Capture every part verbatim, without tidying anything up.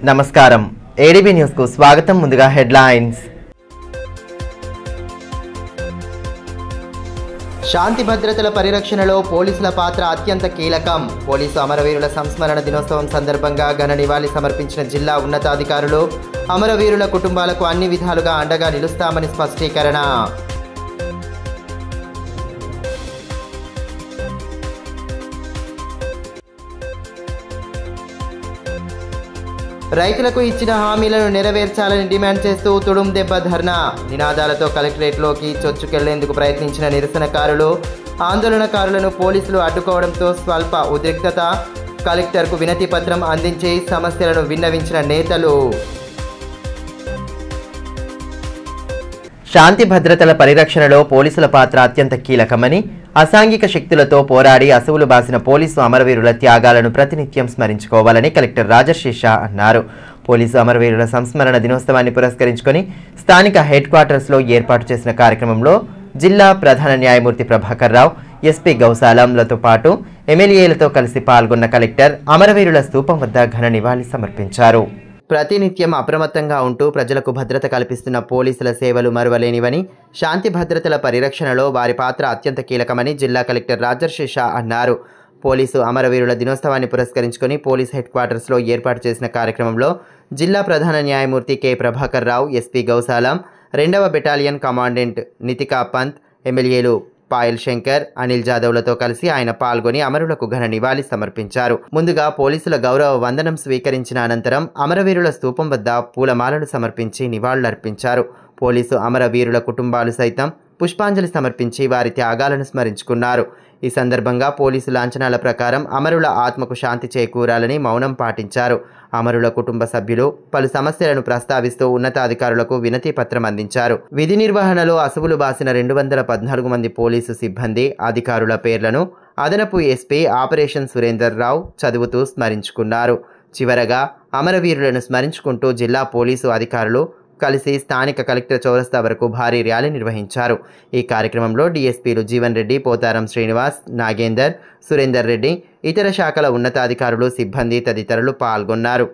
నమస్కారం ADB news కు స్వాగతం. ముందుగా హెడ్లైన్స్. శాంతి భద్రతల పరిరక్షణలో పోలీసుల పాత్ర అత్యంత కీలకం. పోలీసు అమరవీరుల సంస్మరణ దినోత్సవం సందర్భంగా ఘన నివాళి సమర్పించిన జిల్లా ఉన్నతాధికారులు అమరవీరుల కుటుంబాలకు అన్ని విధాలుగా అండగా నిలుస్తామని స్పష్టీకరణ. రైతులకు ఇచ్చిన హామీలను నెరవేర్చాలని డిమాండ్ చేస్తూ తుడుం దెబ్బ ధర్నా. నినాదాలతో కలెక్టరేట్లోకి చొచ్చుకెళ్లేందుకు ప్రయత్నించిన నిరసనకారులు, ఆందోళనకారులను పోలీసులు అడ్డుకోవడంతో స్వల్ప ఉద్రిక్తత. కలెక్టర్కు వినతి పత్రం అందించి సమస్యలను విన్నవించిన నేతలు. శాంతి భద్రతల పరిరక్షణలో పోలీసుల పాత్ర అత్యంత కీలకమని, అసాంఘిక శక్తులతో పోరాడి అసువులు బాసిన పోలీసు అమరవీరుల త్యాగాలను ప్రతినిత్యం స్మరించుకోవాలని కలెక్టర్ రాజర్షి షా అన్నారు. పోలీసు అమరవీరుల సంస్మరణ దినోత్సవాన్ని పురస్కరించుకొని స్థానిక హెడ్ క్వార్టర్స్లో ఏర్పాటు చేసిన కార్యక్రమంలో జిల్లా ప్రధాన న్యాయమూర్తి ప్రభాకర్ రావు, ఎస్పీ గౌసాలంలతో పాటు ఎమ్మెల్యేలతో కలిసి పాల్గొన్న కలెక్టర్ అమరవీరుల స్తూపం వద్ద ఘన నివాళి సమర్పించారు. ప్రతినిత్యం అప్రమత్తంగా ఉంటూ ప్రజలకు భద్రత కల్పిస్తున్న పోలీసుల సేవలు మరువలేనివని, శాంతి భద్రతల పరిరక్షణలో వారి పాత్ర అత్యంత కీలకమని జిల్లా కలెక్టర్ రాజర్షి షా అన్నారు. పోలీసు అమరవీరుల దినోత్సవాన్ని పురస్కరించుకొని పోలీస్ హెడ్ క్వార్టర్స్లో ఏర్పాటు చేసిన కార్యక్రమంలో జిల్లా ప్రధాన న్యాయమూర్తి కె ప్రభాకర్ రావు, ఎస్పీ గౌసాలం, రెండవ బెటాలియన్ కమాండెంట్ నితికా పంత్, ఎమ్మెల్యేలు పాయల్ శంకర్, అనిల్ జాదవ్లతో కలిసి ఆయన పాల్గొని అమరులకు ఘన నివాళి సమర్పించారు. ముందుగా పోలీసుల గౌరవ వందనం స్వీకరించిన అనంతరం అమరవీరుల స్తూపం వద్ద పూలమాలలు సమర్పించి నివాళులర్పించారు. పోలీసు అమరవీరుల కుటుంబాలు సైతం పుష్పాంజలి సమర్పించి వారి త్యాగాలను స్మరించుకున్నారు. ఈ సందర్భంగా పోలీసు లాంఛనాల ప్రకారం అమరుల ఆత్మకు శాంతి చేకూరాలని మౌనం పాటించారు. అమరుల కుటుంబ సభ్యులు పలు సమస్యలను ప్రస్తావిస్తూ ఉన్నతాధికారులకు వినతి పత్రం అందించారు. విధి నిర్వహణలో అసువులు బాసిన రెండు వందల పద్నాలుగు మంది పోలీసు సిబ్బంది, అధికారుల పేర్లను అదనపు ఎస్పీ ఆపరేషన్ సురేందర్ రావు చదువుతూ స్మరించుకున్నారు. చివరగా అమరవీరులను స్మరించుకుంటూ జిల్లా పోలీసు అధికారులు కలిసి స్థానిక కలెక్టర్ చౌరస్తా వరకు భారీ ర్యాలీ నిర్వహించారు. ఈ కార్యక్రమంలో డీఎస్పీలు జీవన్ రెడ్డి, పోతారం శ్రీనివాస్, నాగేందర్, సురేందర్ రెడ్డి, ఇతర శాఖల ఉన్నతాధికారులు, సిబ్బంది తదితరులు పాల్గొన్నారు.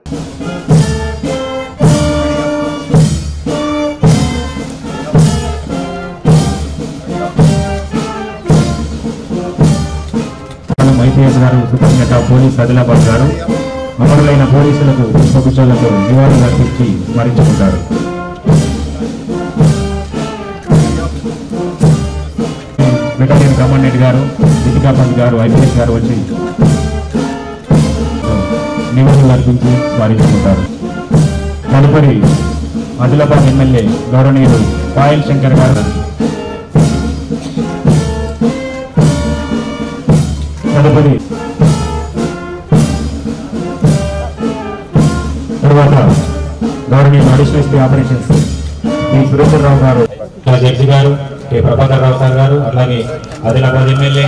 పోలీస్ ఆదిలాబాద్ గారు అమరులైన పోలీసులకు పుష్పగుచ్చాలతో నివాళులు అర్పించి స్మరించుకుంటారు. బెటాలియన్ కమాండెంట్ గారు, నితికా పంత్ గారు, ఐపీఎస్ గారు వచ్చి నివాళులు అర్పించి స్మరించుకుంటారు. తదుపరి ఆదిలాబాద్ ఎమ్మెల్యే గౌరవనీయులు పాయల్ శంకర్ గారు, తదుపరి తర్వాత government additional SP operations D Surender Rao garu, judge గారు, కె ప్రభాకర్ రావు సార్ గారు, అలాగే ఆదిలాబాద్ ఎమ్మెల్యే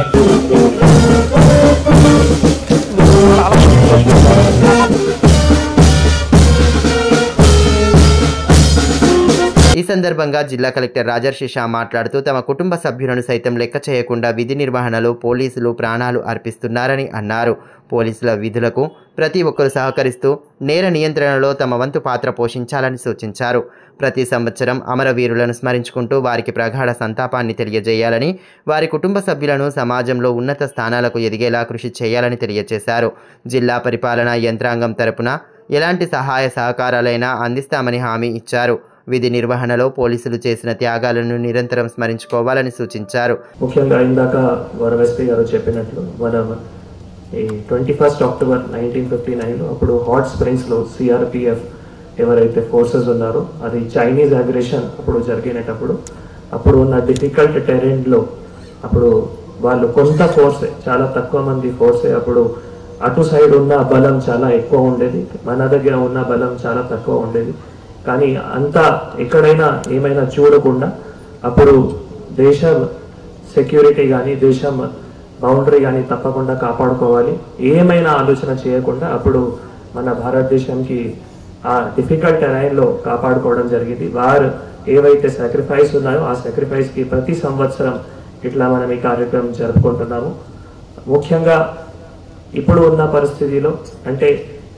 ఈ సందర్భంగా జిల్లా కలెక్టర్ రాజర్షి షా మాట్లాడుతూ తమ కుటుంబ సభ్యులను సైతం లెక్క చేయకుండా విధి నిర్వహణలో పోలీసులు ప్రాణాలు అర్పిస్తున్నారని అన్నారు. పోలీసుల విధులకు ప్రతి ఒక్కరూ సహకరిస్తూ నేర నియంత్రణలో తమ వంతు పాత్ర పోషించాలని సూచించారు. ప్రతి సంవత్సరం అమరవీరులను స్మరించుకుంటూ వారికి ప్రగాఢ సంతాపాన్ని తెలియజేయాలని, వారి కుటుంబ సభ్యులను సమాజంలో ఉన్నత స్థానాలకు ఎదిగేలా కృషి చేయాలని తెలియజేశారు. జిల్లా పరిపాలనా యంత్రాంగం తరపున ఎలాంటి సహాయ సహకారాలైనా అందిస్తామని హామీ ఇచ్చారు. విధి నిర్వహణలో పోలీసులు చేసిన త్యాగాలను నిరంతరం స్మరించుకోవాలని సూచించారు. ముఖ్యంగా ఇందాక వరం ఎస్పీ గారు చెప్పినట్లు మన ఈ twenty first October nineteen fifty నైన్లో అప్పుడు హాట్ స్ప్రింగ్స్లో సిఆర్పిఎఫ్ ఎవరైతే ఫోర్సెస్ ఉన్నారో అది చైనీస్ అగ్రెషన్ అప్పుడు జరిగినప్పుడు అప్పుడు ఉన్న డిఫికల్ట్ టెరెన్లో అప్పుడు వాళ్ళు కొంత ఫోర్సే, చాలా తక్కువ మంది ఫోర్సే, అప్పుడు అటు సైడ్ ఉన్న బలం చాలా ఎక్కువ ఉండేది, మన దగ్గర ఉన్న బలం చాలా తక్కువ ఉండేది. కానీ అంతా ఎక్కడైనా ఏమైనా చూడకుండా అప్పుడు దేశం సెక్యూరిటీ కానీ దేశం బౌండరీ కానీ తప్పకుండా కాపాడుకోవాలి, ఏమైనా ఆలోచన చేయకుండా అప్పుడు మన భారతదేశానికి ఆ డిఫికల్ట్ టెరైన్లో కాపాడుకోవడం జరిగింది. వారు ఏవైతే సాక్రిఫైస్ ఉన్నాయో ఆ సాక్రిఫైస్కి ప్రతి సంవత్సరం ఇట్లా మనం ఈ కార్యక్రమం జరుపుకుంటున్నాము. ముఖ్యంగా ఇప్పుడు ఉన్న పరిస్థితిలో అంటే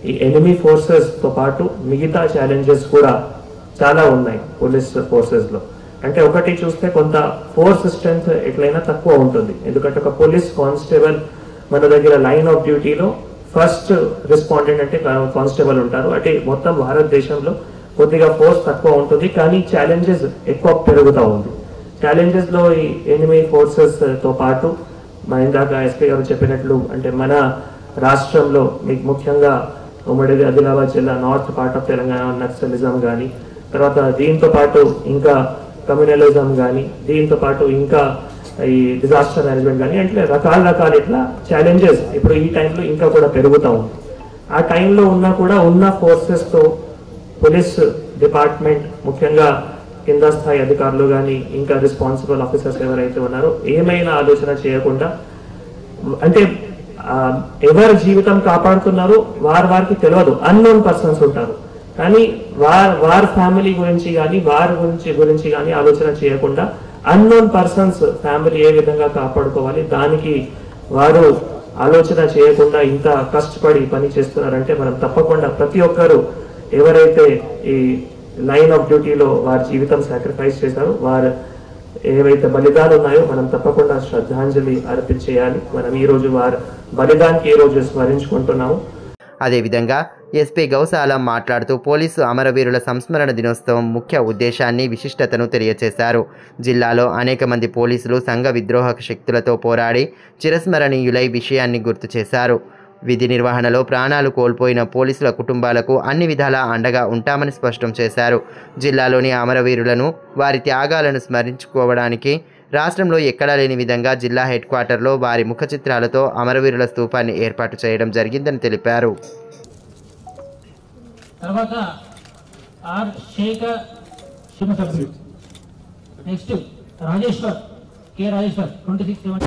ఈ ఎనిమీ ఫోర్సెస్తో పాటు మిగతా ఛాలెంజెస్ కూడా చాలా ఉన్నాయి పోలీస్ ఫోర్సెస్లో. అంటే ఒకటి చూస్తే కొంత ఫోర్స్ స్ట్రెంత్ ఎట్లయినా తక్కువ ఉంటుంది, ఎందుకంటే ఒక పోలీస్ కానిస్టేబుల్ మన దగ్గర లైన్ ఆఫ్ డ్యూటీలో ఫస్ట్ రెస్పాండెంట్ అంటే కానిస్టేబుల్ ఉంటారు. అంటే మొత్తం భారతదేశంలో కొద్దిగా ఫోర్స్ తక్కువ ఉంటుంది, కానీ ఛాలెంజెస్ ఎక్కువ పెరుగుతూ ఉంది. ఛాలెంజెస్లో ఈ ఎనిమీ ఫోర్సెస్తో పాటు మా ఇందాక ఎస్పీ గారు చెప్పినట్లు అంటే మన రాష్ట్రంలో మీకు ముఖ్యంగా ఉమ్మడి ఆదిలాబాద్ జిల్లా north part of Telangana naxalism కానీ, తర్వాత దీంతో పాటు ఇంకా కమ్యూనలిజం కానీ, దీంతో పాటు ఇంకా ఈ డిజాస్టర్ మేనేజ్మెంట్ కానీ, అంటే రకాల రకాల ఇట్లా ఛాలెంజెస్ ఇప్పుడు ఈ టైంలో ఇంకా కూడా పెరుగుతూ ఉంది. ఆ టైంలో ఉన్నా కూడా ఉన్న ఫోర్సెస్తో పోలీస్ డిపార్ట్మెంట్ ముఖ్యంగా కింద స్థాయి అధికారులు కానీ ఇంకా రెస్పాన్సిబుల్ ఆఫీసర్స్ ఎవరైతే ఉన్నారో ఏమైనా ఆలోచన చేయకుండా అంటే ఎవరి జీవితం కాపాడుతున్నారో వారి వారికి తెలియదు, అన్నోన్ పర్సన్స్ ఉంటారు, కానీ వార్ వారి ఫ్యామిలీ గురించి కానీ వారి గురించి గురించి కానీ ఆలోచన చేయకుండా అన్నోన్ పర్సన్స్ ఫ్యామిలీ ఏ విధంగా కాపాడుకోవాలి దానికి వారు ఆలోచన చేయకుండా ఇంత కష్టపడి పని చేస్తున్నారంటే మనం తప్పకుండా ప్రతి ఒక్కరు ఎవరైతే ఈ లైన్ ఆఫ్ డ్యూటీలో వారి జీవితం సాక్రిఫైస్ చేశారో వారు ఏవైతే బలిదానాలు ఉన్నాయో మనం తప్పకుండా శ్రద్ధాంజలి అర్పించేయాలి. మనం ఈ రోజు వారి బలిదానికి ఈ రోజు స్మరించుకుంటున్నాము. అదేవిధంగా ఎస్పీ గౌసాలం మాట్లాడుతూ పోలీసు అమరవీరుల సంస్మరణ దినోత్సవం ముఖ్య ఉద్దేశాన్ని విశిష్టతను తెలియజేశారు. జిల్లాలో అనేక మంది పోలీసులు సంఘ విద్రోహక శక్తులతో పోరాడి చిరస్మరణీయులై విషయాన్ని గుర్తు చేశారు. విధి నిర్వహణలో ప్రాణాలు కోల్పోయిన పోలీసుల కుటుంబాలకు అన్ని విధాలా అండగా ఉంటామని స్పష్టం చేశారు. జిల్లాలోని అమరవీరులను వారి త్యాగాలను స్మరించుకోవడానికి రాష్ట్రంలో ఎక్కడా లేని విధంగా జిల్లా హెడ్ క్వార్టర్లో వారి ముఖ చిత్రాలతో అమరవీరుల స్తూపాన్ని ఏర్పాటు చేయడం జరిగిందని తెలిపారు. తర్వాత ఆర్ శేఖర్ శివసభ్యుడు, next Rajeshwar K Rajeshwar twenty six seventy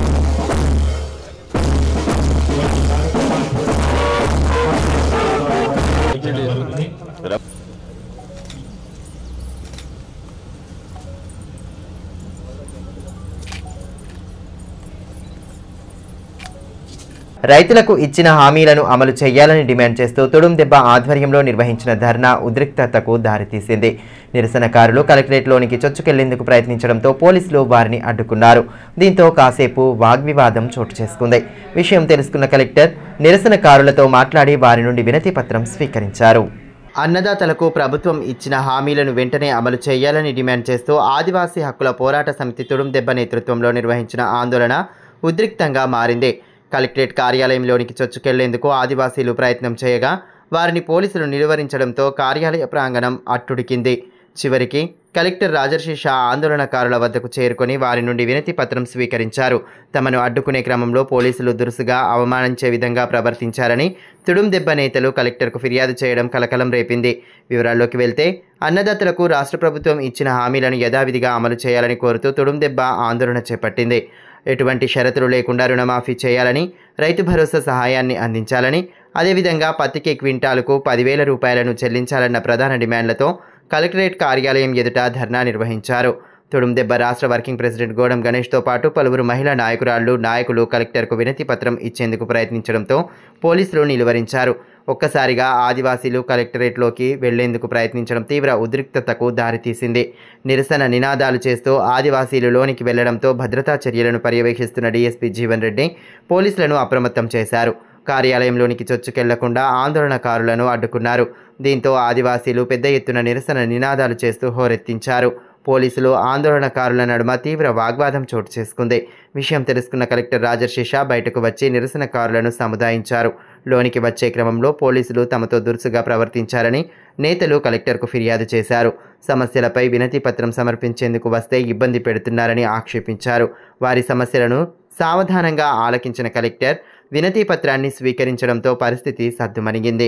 రైతులకు ఇచ్చిన హామీలను అమలు చేయాలని డిమాండ్ చేస్తూ తుడుం దెబ్బ ఆధ్వర్యంలో నిర్వహించిన ధర్నా ఉద్రిక్తతకు దారితీసింది. నిరసనకారులు కలెక్టరేట్లోనికి చొచ్చుకెళ్లేందుకు ప్రయత్నించడంతో పోలీసులు వారిని అడ్డుకున్నారు. దీంతో కాసేపు వాగ్వివాదం చోటు చేసుకుంది. విషయం తెలుసుకున్న కలెక్టర్ నిరసనకారులతో మాట్లాడి వారి నుండి వినతి పత్రం స్వీకరించారు. అన్నదాతలకు ప్రభుత్వం ఇచ్చిన హామీలను వెంటనే అమలు చేయాలని డిమాండ్ చేస్తూ ఆదివాసీ హక్కుల పోరాట సమితి తుడుం దెబ్బ నేతృత్వంలో నిర్వహించిన ఆందోళన ఉద్రిక్తంగా మారింది. కలెక్టరేట్ కార్యాలయంలోనికి చొచ్చుకెళ్లేందుకు ఆదివాసీలు ప్రయత్నం చేయగా వారిని పోలీసులు నిలువరించడంతో కార్యాలయ ప్రాంగణం అట్టుడికింది. చివరికి కలెక్టర్ రాజర్షి షా ఆందోళనకారుల వద్దకు చేరుకొని వారి నుండి వినతి పత్రం స్వీకరించారు. తమను అడ్డుకునే క్రమంలో పోలీసులు దురుసుగా అవమానించే విధంగా ప్రవర్తించారని తుడుం దెబ్బ నేతలు కలెక్టర్కు ఫిర్యాదు చేయడం కలకలం రేపింది. వివరాల్లోకి వెళ్తే అన్నదాతలకు రాష్ట్ర ప్రభుత్వం ఇచ్చిన హామీలను యథావిధిగా అమలు చేయాలని కోరుతూ తుడుం దెబ్బ ఆందోళన చేపట్టింది. ఎటువంటి షరతులు లేకుండా రుణమాఫీ చేయాలని, రైతు భరోసా సహాయాన్ని అందించాలని, అదేవిధంగా పత్తికి క్వింటాలకు పదివేల రూపాయలను చెల్లించాలన్న ప్రధాన డిమాండ్లతో కలెక్టరేట్ కార్యాలయం ఎదుట ధర్నా నిర్వహించారు. తుడుం దెబ్బ రాష్ట్ర వర్కింగ్ ప్రెసిడెంట్ గోడం గణేష్తో పాటు పలువురు మహిళా నాయకురాళ్లు నాయకులు కలెక్టర్కు వినతి పత్రం ఇచ్చేందుకు ప్రయత్నించడంతో పోలీసులు నిలువరించారు. ఒక్కసారిగా ఆదివాసీలు కలెక్టరేట్లోకి వెళ్లేందుకు ప్రయత్నించడం తీవ్ర ఉద్రిక్తతకు దారితీసింది. నిరసన నినాదాలు చేస్తూ ఆదివాసీలు లోనికి వెళ్లడంతో భద్రతా చర్యలను పర్యవేక్షిస్తున్న డీఎస్పీ జీవన్ రెడ్డి పోలీసులను అప్రమత్తం చేశారు. కార్యాలయంలోనికి చొచ్చుకెళ్లకుండా ఆందోళనకారులను అడ్డుకున్నారు. దీంతో ఆదివాసీలు పెద్ద ఎత్తున నిరసన నినాదాలు చేస్తూ హోరెత్తించారు. పోలీసులు ఆందోళనకారుల నడుమ తీవ్ర వాగ్వాదం చోటు చేసుకుంది. విషయం తెలుసుకున్న కలెక్టర్ రాజర్షి షా బయటకు వచ్చి నిరసనకారులను సముదాయించారు. లోనికి వచ్చే క్రమంలో పోలీసులు తమతో దురుసుగా ప్రవర్తించారని నేతలు కలెక్టర్కు ఫిర్యాదు చేశారు. సమస్యలపై వినతి పత్రం సమర్పించేందుకు వస్తే ఇబ్బంది పెడుతున్నారని ఆక్షేపించారు. వారి సమస్యలను సావధానంగా ఆలకించిన కలెక్టర్ వినతి పత్రాన్ని స్వీకరించడంతో పరిస్థితి సద్దుమణిగింది.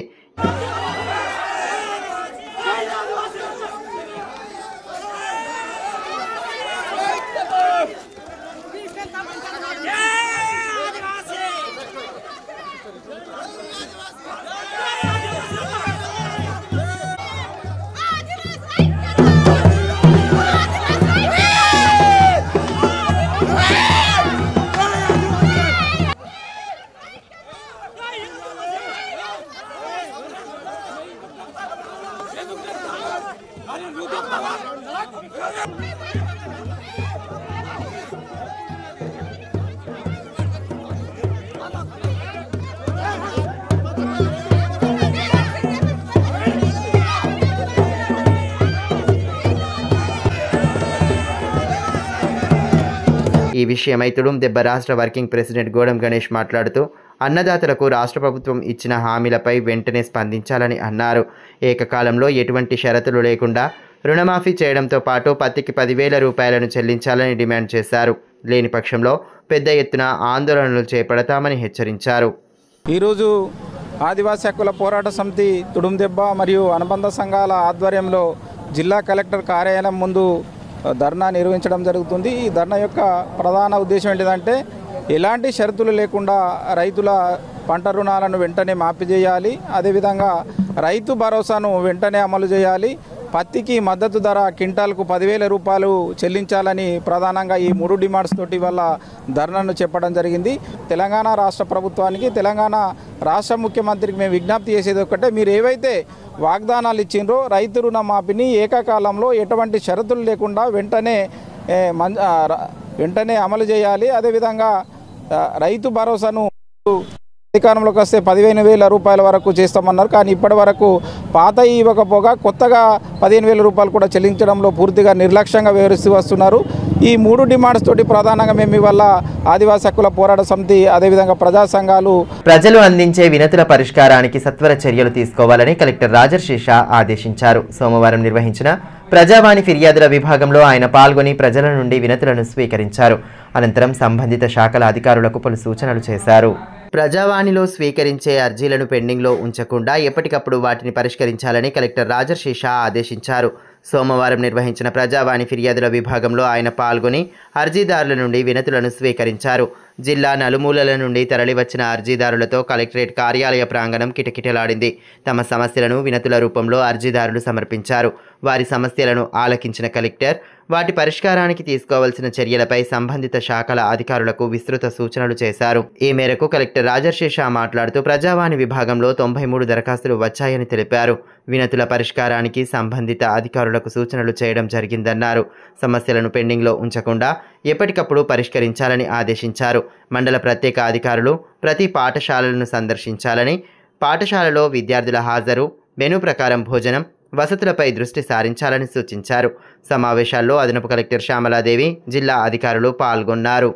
ఈ విషయమై తుడుందెబ్బ రాష్ట్ర వర్కింగ్ ప్రెసిడెంట్ గోడం గణేష్ మాట్లాడుతూ అన్నదాతలకు రాష్ట్ర ప్రభుత్వం ఇచ్చిన హామీలపై వెంటనే స్పందించాలని అన్నారు. ఏకకాలంలో ఎటువంటి షరతులు లేకుండా రుణమాఫీ చేయడంతో పాటు పత్తికి పదివేల రూపాయలను చెల్లించాలని డిమాండ్ చేశారు. లేని పక్షంలో పెద్ద ఎత్తున ఆందోళనలు చేపడతామని హెచ్చరించారు. ఈరోజు ఆదివాసీ హక్కుల పోరాట సమితి తుడుందెబ్బ మరియు అనుబంధ సంఘాల ఆధ్వర్యంలో జిల్లా కలెక్టర్ కార్యాలయం ముందు ధర్నా నిర్వహించడం జరుగుతుంది. ఈ ధర్నా యొక్క ప్రధాన ఉద్దేశం ఏంటిదంటే ఎలాంటి షరతులు లేకుండా రైతుల పంట రుణాలను వెంటనే మాఫీ చేయాలి. అదేవిధంగా రైతు భరోసాను వెంటనే అమలు చేయాలి. పత్తికి మద్దతు ధర క్వింటాల్కు పదివేల రూపాయలు చెల్లించాలని ప్రధానంగా ఈ మూడు డిమాండ్స్ తోటి వల్ల ధర్నాను చెప్పడం జరిగింది. తెలంగాణ రాష్ట్ర ప్రభుత్వానికి, తెలంగాణ రాష్ట్ర ముఖ్యమంత్రికి మేము విజ్ఞప్తి చేసేది ఒకటే, మీరు ఏవైతే వాగ్దానాలు ఇచ్చిండ్రో రైతు రుణ మాఫీని ఏకకాలంలో ఎటువంటి షరతులు లేకుండా వెంటనే వెంటనే అమలు చేయాలి. అదేవిధంగా రైతు భరోసాను అధికారంలోకి వస్తే పదిహేను వేల రూపాయల వరకు చేస్తామన్నారు. కానీ ఇప్పటి వరకు పాత ఇవ్వకపోగా కొత్తగా పదిహేను వేల రూపాయలు కూడా చెల్లించడంలో పూర్తిగా నిర్లక్ష్యంగా వ్యవహరిస్తూ వస్తున్నారు. ఈ మూడు డిమాండ్స్ తోటి ప్రధానంగా మేము ఇవాళ ఆదివాసీ హక్కుల పోరాట సమితి అదేవిధంగా ప్రజా సంఘాలు ప్రజలు అందించే వినతుల పరిష్కారానికి సత్వర చర్యలు తీసుకోవాలని కలెక్టర్ రాజర్షి షా ఆదేశించారు. సోమవారం నిర్వహించిన ప్రజావాణి ఫిర్యాదుల విభాగంలో ఆయన పాల్గొని ప్రజల నుండి వినతులను స్వీకరించారు. అనంతరం సంబంధిత శాఖల అధికారులకు పలు సూచనలు చేశారు. ప్రజావాణిలో స్వీకరించే అర్జీలను పెండింగ్లో ఉంచకుండా ఎప్పటికప్పుడు వాటిని పరిష్కరించాలని కలెక్టర్ రాజర్షి షా ఆదేశించారు. సోమవారం నిర్వహించిన ప్రజావాణి ఫిర్యాదుల విభాగంలో ఆయన పాల్గొని అర్జీదారుల నుండి వినతులను స్వీకరించారు. జిల్లా నలుమూలల నుండి తరలివచ్చిన అర్జీదారులతో కలెక్టరేట్ కార్యాలయ ప్రాంగణం కిటకిటలాడింది. తమ సమస్యలను వినతుల రూపంలో అర్జీదారులు సమర్పించారు. వారి సమస్యలను ఆలకించిన కలెక్టర్ వాటి పరిష్కారానికి తీసుకోవాల్సిన చర్యలపై సంబంధిత శాఖల అధికారులకు విస్తృత సూచనలు చేశారు. ఈ మేరకు కలెక్టర్ రాజర్షి షా మాట్లాడుతూ ప్రజావాణి విభాగంలో తొంభై మూడు దరఖాస్తులు వచ్చాయని తెలిపారు. వినతుల పరిష్కారానికి సంబంధిత అధికారులకు సూచనలు చేయడం జరిగిందన్నారు. సమస్యలను పెండింగ్లో ఉంచకుండా ఎప్పటికప్పుడు పరిష్కరించాలని ఆదేశించారు. మండల ప్రత్యేక అధికారులు ప్రతి పాఠశాలలను సందర్శించాలని, పాఠశాలలో విద్యార్థుల హాజరు, మెనూ ప్రకారం భోజనం, వసతులపై దృష్టి సారించాలని సూచించారు. సమావేశాల్లో అదనపు కలెక్టర్ శ్యామలాదేవి, జిల్లా అధికారులు పాల్గొన్నారు.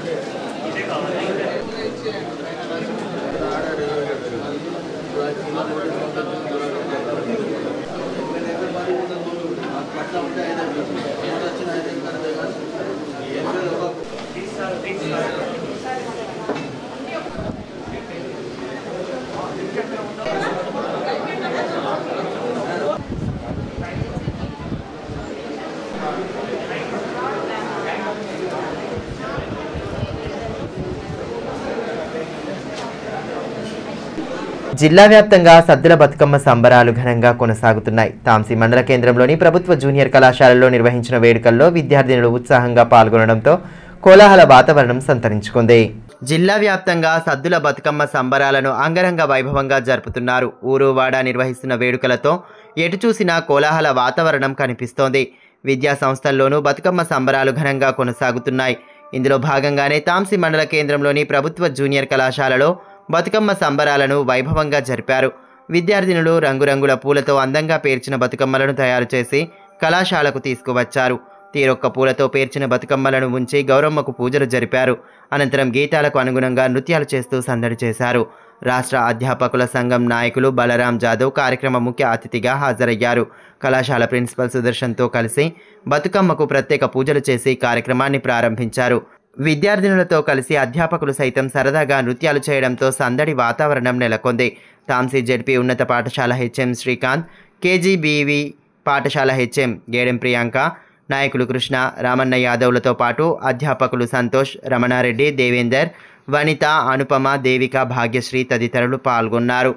జిల్లా వ్యాప్తంగా సద్దుల బతుకమ్మ సంబరాలు ఘనంగా కొనసాగుతున్నాయి. తాంసీ మండల కేంద్రంలోని ప్రభుత్వ జూనియర్ కళాశాలలో నిర్వహించిన వేడుకల్లో విద్యార్థినులు ఉత్సాహంగా పాల్గొనడంతో కోలాహల వాతావరణం సంతరించుకుంది. జిల్లా వ్యాప్తంగా సద్దుల బతుకమ్మ సంబరాలను అంగరంగ వైభవంగా జరుపుతున్నారు. ఊరు వాడ నిర్వహిస్తున్న వేడుకలతో ఎటు చూసినా కోలాహల వాతావరణం కనిపిస్తోంది. విద్యా సంస్థల్లోనూ బతుకమ్మ సంబరాలు ఘనంగా కొనసాగుతున్నాయి. ఇందులో భాగంగానే తాంసీ మండల కేంద్రంలోని ప్రభుత్వ జూనియర్ కళాశాలలో బతుకమ్మ సంబరాలను వైభవంగా జరిపారు. విద్యార్థినులు రంగురంగుల పూలతో అందంగా పేర్చిన బతుకమ్మలను తయారు చేసి కళాశాలకు తీసుకువచ్చారు. తీరొక్క పూలతో పేర్చిన బతుకమ్మలను ఉంచి గౌరమ్మకు పూజలు జరిపారు. అనంతరం గీతాలకు అనుగుణంగా నృత్యాలు చేస్తూ సందడి చేశారు. రాష్ట్ర అధ్యాపకుల సంఘం నాయకులు బలరాం జాదవ్ కార్యక్రమ ముఖ్య అతిథిగా హాజరయ్యారు. కళాశాల ప్రిన్సిపల్ సుదర్శన్తో కలిసి బతుకమ్మకు ప్రత్యేక పూజలు చేసి కార్యక్రమాన్ని ప్రారంభించారు. విద్యార్థినులతో కలిసి అధ్యాపకులు సైతం సరదాగా నృత్యాలు చేయడంతో సందడి వాతావరణం నెలకొంది. తాంసీ జెడ్పీ ఉన్నత పాఠశాల హెచ్ఎం శ్రీకాంత్, కేజీబీవి పాఠశాల హెచ్ఎం గేడెం ప్రియాంక, నాయకులు కృష్ణ, రామన్న యాదవ్లతో పాటు అధ్యాపకులు సంతోష్, రమణారెడ్డి, దేవేందర్, వనిత, అనుపమ, దేవిక, భాగ్యశ్రీ తదితరులు పాల్గొన్నారు.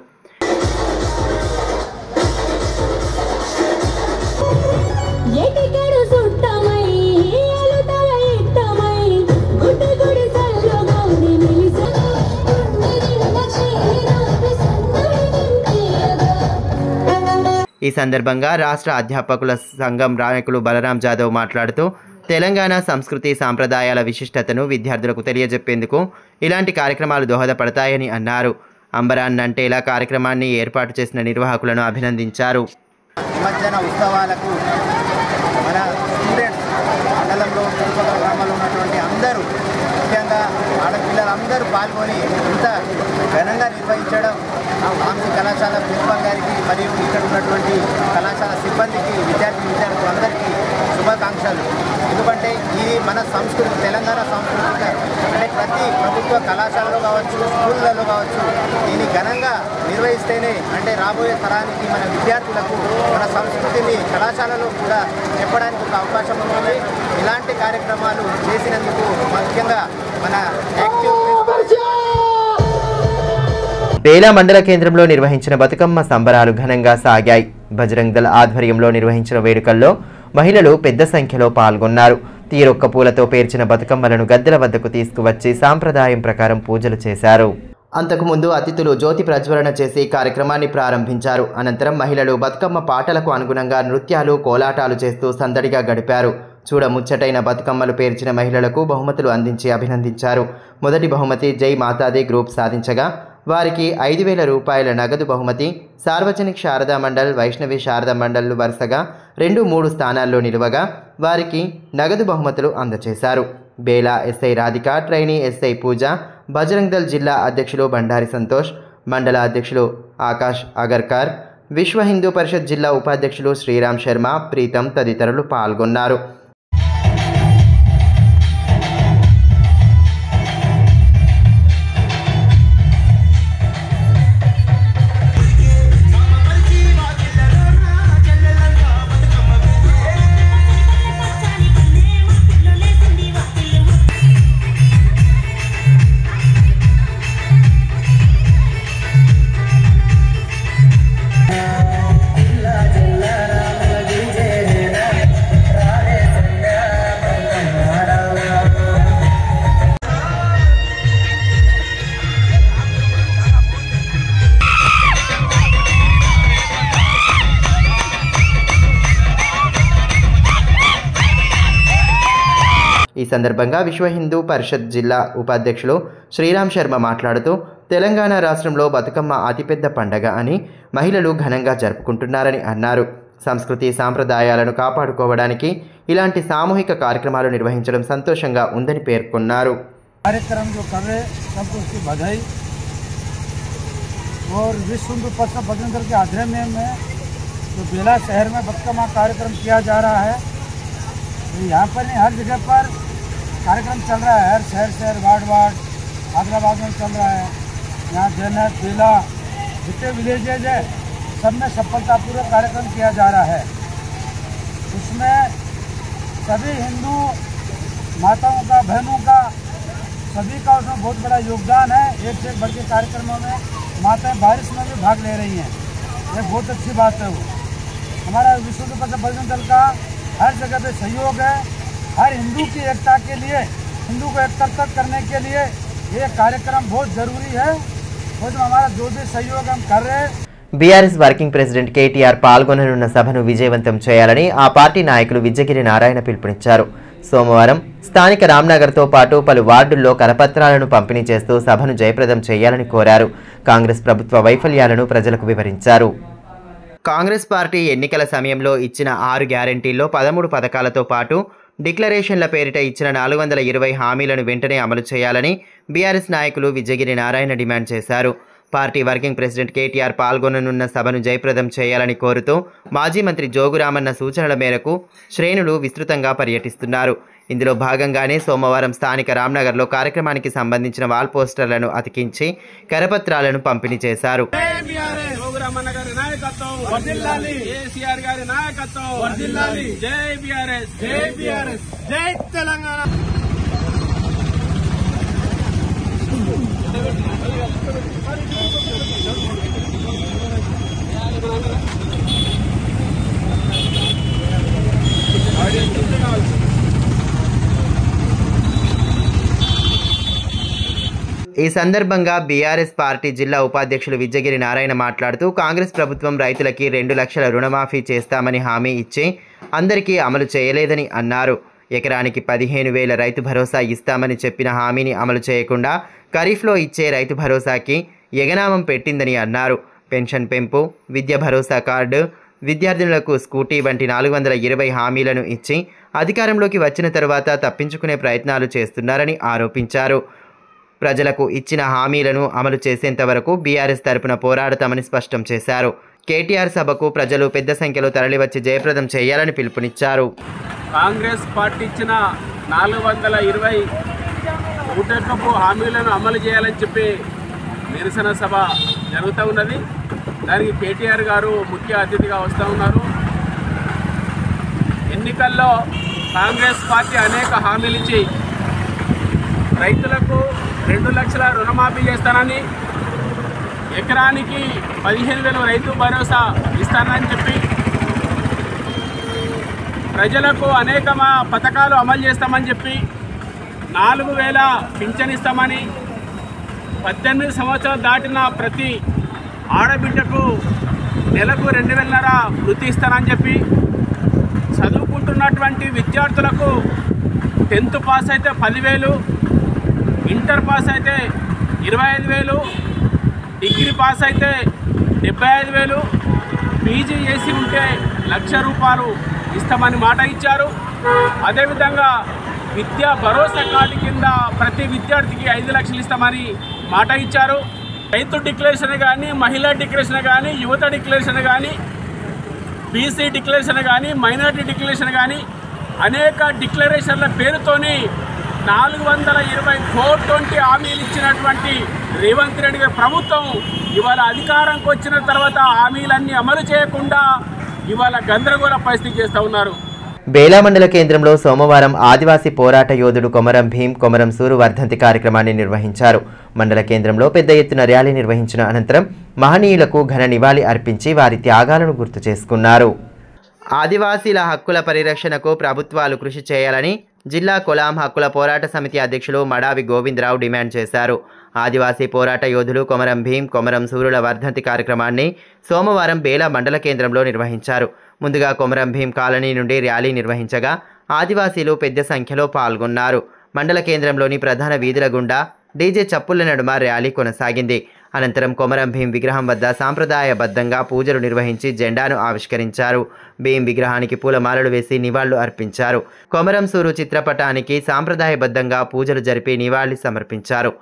ఈ సందర్భంగా రాష్ట్ర అధ్యాపకుల సంఘం నాయకులు బలరాం జాదవ్ మాట్లాడుతూ తెలంగాణ సంస్కృతి సాంప్రదాయాల విశిష్టతను విద్యార్థులకు తెలియజెప్పేందుకు ఇలాంటి కార్యక్రమాలు దోహదపడతాయని అన్నారు. అంబరాన్ అంటేలా కార్యక్రమాన్ని ఏర్పాటు చేసిన నిర్వాహకులను అభినందించారు. నిమజ్జన ఉత్సవాలకు మన స్టూడెంట్స్ మండలంలో చుట్టుపక్కల గ్రామాల్లో ఉన్నటువంటి అందరూ ముఖ్యంగా ఆడపిల్లలందరూ పాల్గొని ఇంత ఘనంగా నిర్వహించడం ఆంసీ కళాశాల ప్రిన్సిపల్ గారికి మరియు ఇక్కడ ఉన్నటువంటి కళాశాల సిబ్బందికి విద్యార్థి విద్యార్థులందరికీ శుభాకాంక్షలు. ఎందుకంటే ఇది మన సంస్కృతి, తెలంగాణ సంస్కృతి అంటే ప్రతి ప్రభుత్వ కళాశాలలో కావచ్చు, స్కూళ్ళలో కావచ్చు దీన్ని ఘనంగా నిర్వహిస్తేనే అంటే రాబోయే తరానికి మన విద్యార్థులకు మన సంస్కృతిని కళాశాలలో కూడా చెప్పడానికి ఒక అవకాశం ఉంటుంది. ఇలాంటి కార్యక్రమాలు చేసినందుకు ముఖ్యంగా మన యాక్టివ్ బేలా మండల కేంద్రంలో నిర్వహించిన బతుకమ్మ సంబరాలు ఘనంగా సాగాయి. బజరంగ్ దళ్ ఆధ్వర్యంలో నిర్వహించిన వేడుకల్లో మహిళలు పెద్ద సంఖ్యలో పాల్గొన్నారు. తీరొక్క పూలతో పేర్చిన బతుకమ్మలను గద్దెల వద్దకు తీసుకువచ్చి సాంప్రదాయం ప్రకారం పూజలు చేశారు. అంతకుముందు అతిథులు జ్యోతి ప్రజ్వలన చేసి కార్యక్రమాన్ని ప్రారంభించారు. అనంతరం మహిళలు బతుకమ్మ పాటలకు అనుగుణంగా నృత్యాలు, కోలాటాలు చేస్తూ సందడిగా గడిపారు. చూడముచ్చటైన బతుకమ్మలు పేర్చిన మహిళలకు బహుమతులు అందించి అభినందించారు. మొదటి బహుమతి జై మాతాదే గ్రూప్ సాధించగా వారికి ఐదు వేల రూపాయల నగదు బహుమతి, సార్వజనిక్ శారదా మండల్, వైష్ణవి శారదా మండళ్లు వరుసగా రెండు మూడు స్థానాల్లో నిలువగా వారికి నగదు బహుమతులు అందజేశారు. Bela SI Radhika, trainee SI Pooja, Bajrang Dal జిల్లా అధ్యక్షులు బండారి సంతోష్, మండల అధ్యక్షులు ఆకాష్ అగర్కర్, విశ్వ హిందూ పరిషత్ జిల్లా ఉపాధ్యక్షులు శ్రీరామ్ శర్మ, ప్రీతం తదితరులు పాల్గొన్నారు. ఈ సందర్భంగా విశ్వ హిందూ పరిషత్ జిల్లా ఉపాధ్యక్షులు శ్రీరామ్ శర్మ మాట్లాడుతూ తెలంగాణ రాష్ట్రంలో బతుకమ్మ అతిపెద్ద పండగ అని, మహిళలు ఘనంగా జరుపుకుంటున్నారని అన్నారు. సంస్కృతి సాంప్రదాయాలను కాపాడుకోవడానికి ఇలాంటి సామూహిక కార్యక్రమాలు నిర్వహించడం సంతోషంగా ఉందని పేర్కొన్నారు. कार्यक्रम जो कर रहे सबको उसकी बधाई। और विश्व हिंदू परिषद बजरंग दल के आध्वर्य में जो बेला शहर में बतकमा कार्यक्रम किया जा रहा है, तो यहाँ पर नहीं हर जगह पर कार्यक्रम चल रहा है। हर शहर शहर वार्ड वार्ड हैदराबाद में चल रहा है। यहाँ जैनत बेला जितने विलेजेज है सब में सफलतापूर्वक कार्यक्रम किया जा रहा है। उसमें सभी हिंदू माताओं का, बहनों का, सभी का उसमें बहुत बड़ा योगदान है। एक से एक बढ़ के कार्यक्रमों में माताएं बारिश में भी भाग ले रही हैं, ये बहुत अच्छी बात है। वो हमारा विश्व हिंदू परिषद बजरंग दल का हर जगह पे सहयोग है। हर हिंदू की एकता के लिए, हिंदू को एकत्र करने के लिए ये कार्यक्रम बहुत ज़रूरी है। और हमारा जो भी सहयोग हम कर रहे हैं। బీఆర్ఎస్ వర్కింగ్ ప్రెసిడెంట్ కేటీఆర్ పాల్గొననున్న సభను విజయవంతం చేయాలని ఆ పార్టీ నాయకులు విజయగిరి నారాయణ పిలుపునిచ్చారు. సోమవారం స్థానిక రామ్నగర్తో పాటు పలు వార్డుల్లో కరపత్రాలను పంపిణీ చేస్తూ సభను జయప్రదం చేయాలని కోరారు. కాంగ్రెస్ ప్రభుత్వ వైఫల్యాలను ప్రజలకు వివరించారు. కాంగ్రెస్ పార్టీ ఎన్నికల సమయంలో ఇచ్చిన ఆరు గ్యారంటీల్లో పదమూడు పథకాలతో పాటు డిక్లరేషన్ల పేరిట ఇచ్చిన నాలుగు వందల ఇరవై హామీలను వెంటనే అమలు చేయాలని బీఆర్ఎస్ నాయకులు విజయగిరి నారాయణ డిమాండ్ చేశారు. పార్టీ వర్కింగ్ ప్రెసిడెంట్ కేటీఆర్ పాల్గొననున్న సభను జయప్రదం చేయాలని కోరుతూ మాజీ మంత్రి జోగురామన్న సూచనల మేరకు శ్రేణులు విస్తృతంగా పర్యటిస్తున్నారు. ఇందులో భాగంగానే సోమవారం స్థానిక రామ్నగర్లో కార్యక్రమానికి సంబంధించిన వాల్ పోస్టర్లను అతికించి కరపత్రాలను పంపిణీ చేశారు. ఈ ఈ సందర్భంగా బీఆర్ఎస్ పార్టీ జిల్లా ఉపాధ్యక్షులు విద్యగిరి నారాయణ మాట్లాడుతూ కాంగ్రెస్ ప్రభుత్వం రైతులకి రెండు లక్షల రుణమాఫీ చేస్తామని హామీ ఇచ్చి అందరికీ అమలు చేయలేదని అన్నారు. ఎకరానికి పదిహేను వేల రైతు భరోసా ఇస్తామని చెప్పిన హామీని అమలు చేయకుండా ఖరీఫ్లో ఇచ్చే రైతు భరోసాకి ఎగనామం పెట్టిందని అన్నారు. పెన్షన్ పెంపు, విద్య భరోసా కార్డు, విద్యార్థినులకు స్కూటీ వంటి నాలుగు వందల ఇరవై హామీలను ఇచ్చి అధికారంలోకి వచ్చిన తర్వాత తప్పించుకునే ప్రయత్నాలు చేస్తున్నారని ఆరోపించారు. ప్రజలకు ఇచ్చిన హామీలను అమలు చేసేంత వరకు బీఆర్ఎస్ తరపున పోరాడతామని స్పష్టం చేశారు. కేటీఆర్ సభకు ప్రజలు పెద్ద సంఖ్యలో తరలివచ్చి జయప్రదం చేయాలని పిలుపునిచ్చారు. కాంగ్రెస్ పార్టీ ఇచ్చిన నాలుగు వందల ఇరవై ఊటకపు హామీలను అమలు చేయాలని చెప్పి నిరసన సభ జరుగుతూ ఉన్నది. దానికి కేటీఆర్ గారు ముఖ్య అతిథిగా వస్తూ ఉన్నారు. ఎన్నికల్లో కాంగ్రెస్ పార్టీ అనేక హామీలు ఇచ్చి రైతులకు రెండు లక్షల రుణమాఫీ చేస్తానని, ఎకరానికి పదిహేను వేలు రైతు భరోసా ఇస్తానని చెప్పి ప్రజలకు అనేక పథకాలు అమలు చేస్తామని చెప్పి నాలుగు వేల పింఛన్ ఇస్తామని, పద్దెనిమిది సంవత్సరాలు దాటిన ప్రతి ఆడబిడ్డకు నెలకు రెండు వేలన్నర వృత్తి ఇస్తానని చెప్పి, చదువుకుంటున్నటువంటి విద్యార్థులకు టెన్త్ పాస్ అయితే పదివేలు, ఇంటర్ పాస్ అయితే ఇరవై ఐదు వేలు, డిగ్రీ పాస్ అయితే డెబ్బై ఐదు వేలు, పీజీ చేసి ఉంటే లక్ష రూపాయలు ఇస్తామని మాట ఇచ్చారు. అదేవిధంగా విద్యా భరోసా కార్డు కింద ప్రతి విద్యార్థికి ఐదు లక్షలు ఇస్తామని మాట ఇచ్చారు. రైతు డిక్లరేషన్ కానీ, మహిళా డిక్లరేషన్ కానీ, యువత డిక్లరేషన్ కానీ, బీసీ డిక్లరేషన్ కానీ, మైనారిటీ డిక్లరేషన్ కానీ అనేక డిక్లరేషన్ల పేరుతోని నాలుగు వందల ఇరవై ఫోర్ ట్వంటీ హామీలు ఇచ్చినటువంటి రేవంత్ రెడ్డి గారి ప్రభుత్వం ఇవాళ అధికారంకి వచ్చిన తర్వాత హామీలన్నీ అమలు చేయకుండా ఇవాళ గందరగోళ పరిస్థితి చేస్తూ ఉన్నారు. బేలా మండల కేంద్రంలో సోమవారం ఆదివాసీ పోరాట యోధుడు కొమరం భీం కొమరం సూరు వర్ధంతి కార్యక్రమాన్ని నిర్వహించారు. మండల కేంద్రంలో పెద్ద ఎత్తున ర్యాలీ నిర్వహించిన అనంతరం మహనీయులకు ఘన నివాళి అర్పించి వారి త్యాగాలను గుర్తు చేసుకున్నారు. ఆదివాసీల హక్కుల పరిరక్షణకు ప్రభుత్వాలు కృషి చేయాలని జిల్లా కొలాం హక్కుల పోరాట సమితి అధ్యక్షులు మడావి గోవిందరావు డిమాండ్ చేశారు. ఆదివాసీ పోరాట యోధులు కొమరం భీం కొమరం సూరుల వర్ధంతి కార్యక్రమాన్ని సోమవారం బేలా మండల కేంద్రంలో నిర్వహించారు. ముందుగా కొమరం భీం కాలనీ నుండి ర్యాలీ నిర్వహించగా ఆదివాసీలు పెద్ద సంఖ్యలో పాల్గొన్నారు. మండల కేంద్రంలోని ప్రధాన వీధుల గుండా డీజే చప్పుల నడుమ ర్యాలీ కొనసాగింది. అనంతరం కొమరం భీం విగ్రహం వద్ద సాంప్రదాయబద్ధంగా పూజలు నిర్వహించి జెండాను ఆవిష్కరించారు. భీం విగ్రహానికి పూలమాలలు వేసి నివాళులు అర్పించారు. కొమరం సూరు చిత్రపటానికి సాంప్రదాయబద్ధంగా పూజలు జరిపి నివాళి సమర్పించారు.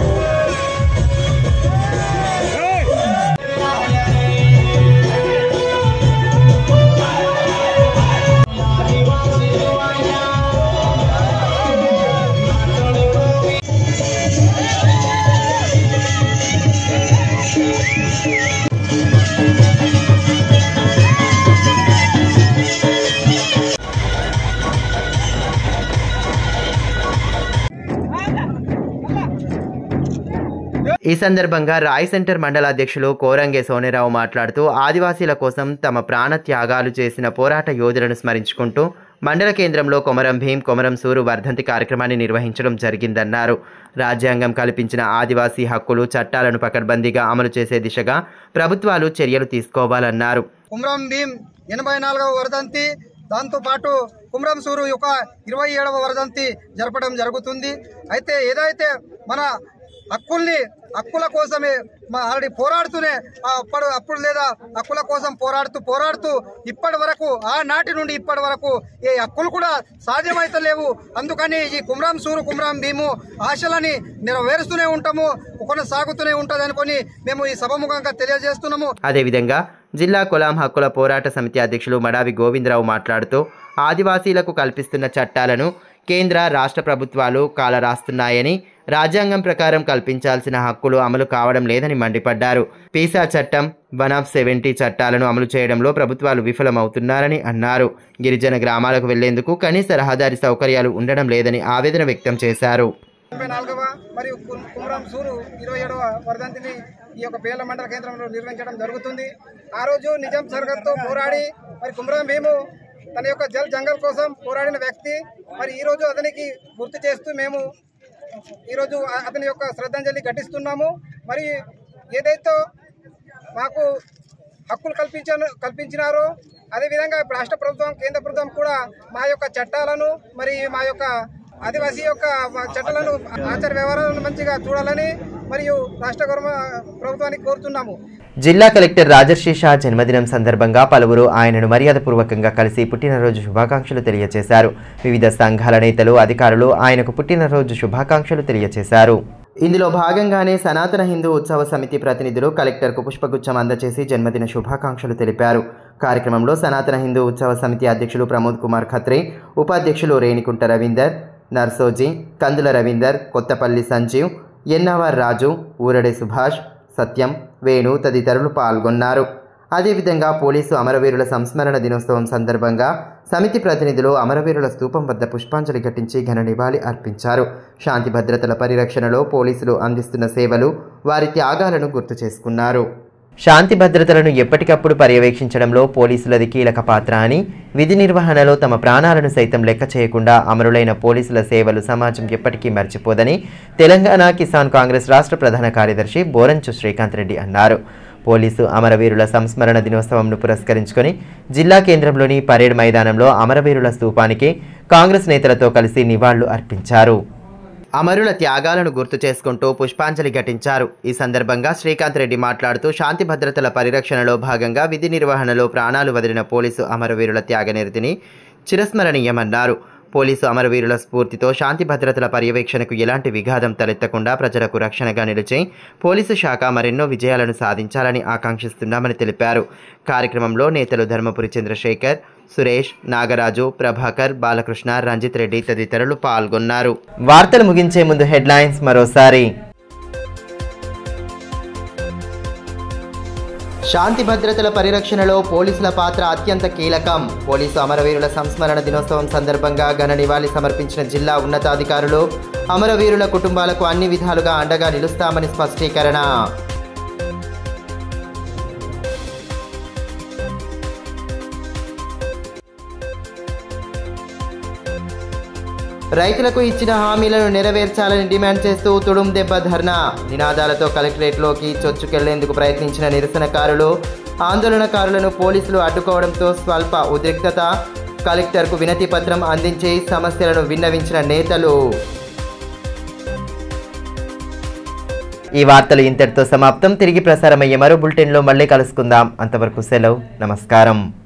ఈ సందర్భంగా రాయ్ సెంటర్ మండల అధ్యక్షులు కోరంగే సోనేరావు మాట్లాడుతూ ఆదివాసీల కోసం తమ ప్రాణ త్యాగాలు చేసిన పోరాట యోధులను స్మరించుకుంటూ మండల కేంద్రంలో కొమరం భీం కొమరం సూరు వర్ధంతి కార్యక్రమాన్ని నిర్వహించడం జరిగిందన్నారు. రాజ్యాంగం కల్పించిన ఆదివాసీ హక్కులు చట్టాలను పకడ్బందీగా అమలు చేసే దిశగా ప్రభుత్వాలు చర్యలు తీసుకోవాలన్నారు. కొమరం భీం ఎనభై నాలుగవ వర్ధంతి, దాంతోపాటు కొమరం సూరు యొక్క ఇరవై ఏడవ వర్ధంతి జరపడం జరుగుతుంది. అయితే ఏదైతే మన హక్కుల్ని హక్కుల కోసమే ఆల్రెడీ పోరాడుతూనే అప్పుడు అప్పుడు లేదా హక్కుల కోసం పోరాడుతూ పోరాడుతూ ఇప్పటి వరకు ఆనాటి నుండి ఇప్పటి వరకు ఈ హక్కులు కూడా సాధ్యమైతలేవు. అందుకని ఈ కుమ్రాం సూరు కుమ్రాం భీము ఆశలని నెరవేరుస్తూనే ఉంటాము, కొనసాగుతూనే ఉంటుంది అనుకొని మేము ఈ సభముఖంగా తెలియజేస్తున్నాము. అదేవిధంగా జిల్లా కొలాం హక్కుల పోరాట సమితి అధ్యక్షులు మడావి గోవిందరావు మాట్లాడుతూ ఆదివాసీలకు కల్పిస్తున్న చట్టాలను కేంద్ర రాష్ట్ర ప్రభుత్వాలు కాలరాస్తున్నాయని, రాజ్యాంగం ప్రకారం కల్పించాల్సిన హక్కులు అమలు కావడం లేదని మండిపడ్డారు. పీసా చట్టం, వన్ ఆఫ్ సెవెంటీ చట్టాలను అమలు చేయడంలో ప్రభుత్వాలు విఫలమవుతున్నారని అన్నారు. గిరిజన గ్రామాలకు వెళ్లేందుకు కనీస రహదారి సౌకర్యాలు ఉండడం లేదని ఆవేదన వ్యక్తం చేశారు. ముప్పై నాలుగవ మరియు కుమ్రాం సూరు ఇరవై ఏడవ వర్ధంతిని ఈ యొక్క బేల మండల కేంద్రంలో నిర్వహించడం జరుగుతుంది. ఆ రోజు నిజాం సర్కార్తో పోరాడి మరి కుమ్రాం భీము తన యొక్క జల్ జంగల్ కోసం పోరాడిన వ్యక్తి. మరి ఈ రోజు అతనికి గుర్తు చేస్తూ మేము ఈరోజు అతని యొక్క శ్రద్ధాంజలి ఘటిస్తున్నాము. మరి ఏదైతే మాకు హక్కులు కల్పించాను కల్పించినారో అదేవిధంగా రాష్ట్ర ప్రభుత్వం కేంద్ర ప్రభుత్వం కూడా మా యొక్క చట్టాలను మరి మా యొక్క ఆదివాసీ యొక్క చట్టాలను ఆచార వ్యవహారాలను మంచిగా చూడాలని మరియు రాష్ట్ర ప్రభుత్వానికి కోరుతున్నాము. జిల్లా కలెక్టర్ రాజర్షి షా జన్మదినం సందర్భంగా పలువురు ఆయనను మర్యాదపూర్వకంగా కలిసి పుట్టినరోజు శుభాకాంక్షలు తెలియజేశారు. వివిధ సంఘాల నేతలు, అధికారులు ఆయనకు పుట్టినరోజు శుభాకాంక్షలు తెలియజేశారు. ఇందులో భాగంగానే సనాతన హిందూ ఉత్సవ సమితి ప్రతినిధులు కలెక్టర్కు పుష్పగుచ్చం అందజేసి జన్మదిన శుభాకాంక్షలు తెలిపారు. కార్యక్రమంలో సనాతన హిందూ ఉత్సవ సమితి అధ్యక్షులు ప్రమోద్ కుమార్ ఖత్రే, ఉపాధ్యక్షులు రేణికుంట రవీందర్, నర్సోజీ, కందుల రవీందర్, కొత్తపల్లి సంజీవ్, ఎన్నవర్ రాజు, ఊరడే సుభాష్, సత్యం, వేణు తదితరులు పాల్గొన్నారు. అదేవిధంగా పోలీసు అమరవీరుల సంస్మరణ దినోత్సవం సందర్భంగా సమితి ప్రతినిధులు అమరవీరుల స్తూపం వద్ద పుష్పాంజలి ఘటించి ఘన నివాళి అర్పించారు. శాంతి భద్రతల పరిరక్షణలో పోలీసులు అందిస్తున్న సేవలు, వారి త్యాగాలను గుర్తు చేసుకున్నారు. శాంతి భద్రతలను ఎప్పటికప్పుడు పర్యవేక్షించడంలో పోలీసులది కీలక పాత్ర అని, విధి నిర్వహణలో తమ ప్రాణాలను సైతం లెక్క చేయకుండా అమరులైన పోలీసుల సేవలు సమాజం ఎప్పటికీ మర్చిపోదని తెలంగాణ కిసాన్ కాంగ్రెస్ రాష్ట్ర ప్రధాన కార్యదర్శి బోరంచు శ్రీకాంత్ రెడ్డి అన్నారు. పోలీసు అమరవీరుల సంస్మరణ దినోత్సవంను పురస్కరించుకొని జిల్లా కేంద్రంలోని పరేడ్ మైదానంలో అమరవీరుల స్తూపానికి కాంగ్రెస్ నేతలతో కలిసి నివాళులు అర్పించారు. అమరుల త్యాగాలను గుర్తు చేసుకుంటూ పుష్పాంజలి ఘటించారు. ఈ సందర్భంగా శ్రీకాంత్ రెడ్డి మాట్లాడుతూ శాంతి భద్రతల పరిరక్షణలో భాగంగా విధి నిర్వహణలో ప్రాణాలు వదిలిన పోలీసు అమరవీరుల త్యాగనిరతిని చిరస్మరణీయమన్నారు. పోలీసు అమరవీరుల స్ఫూర్తితో శాంతి భద్రతల పర్యవేక్షణకు ఎలాంటి విఘాతం తలెత్తకుండా ప్రజలకు రక్షణగా నిలిచి పోలీసు శాఖ మరెన్నో విజయాలను సాధించాలని ఆకాంక్షిస్తున్నామని తెలిపారు. కార్యక్రమంలో నేతలు ధర్మపురి చంద్రశేఖర్, సురేష్, నాగరాజు, ప్రభాకర్, బాలకృష్ణ, రంజిత్ రెడ్డి తదితరులు పాల్గొన్నారు. వార్తలు ముగించే ముందు హెడ్లైన్స్ మరోసారి. శాంతి భద్రతల పరిరక్షణలో పోలీసుల పాత్ర అత్యంత కీలకం. పోలీసు అమరవీరుల సంస్మరణ దినోత్సవం సందర్భంగా ఘన నివాళి సమర్పించిన జిల్లా ఉన్నతాధికారులు అమరవీరుల కుటుంబాలకు అన్ని విధాలుగా అండగా నిలుస్తామని స్పష్టీకరణ. రైతులకు ఇచ్చిన హామీలను నెరవేర్చాలని డిమాండ్ చేస్తూ తుడుం దెబ్బ ధర్నా. నినాదాలతో కలెక్టరేట్లోకి చొచ్చుకెళ్లేందుకు ప్రయత్నించిన నిరసనకారులు, ఆందోళనకారులను పోలీసులు అడ్డుకోవడంతో స్వల్ప ఉద్రిక్తత. కలెక్టర్కు వినతి పత్రం అందించి సమస్యలను విన్నవించిన నేతలు. ఈ వార్తలు ఇంతటితో సమాప్తం. తిరిగి ప్రసారమయ్యే మరో బులెటిన్లో మళ్ళీ కలుసుకుందాం. అంతవరకు సెలవు. నమస్కారం.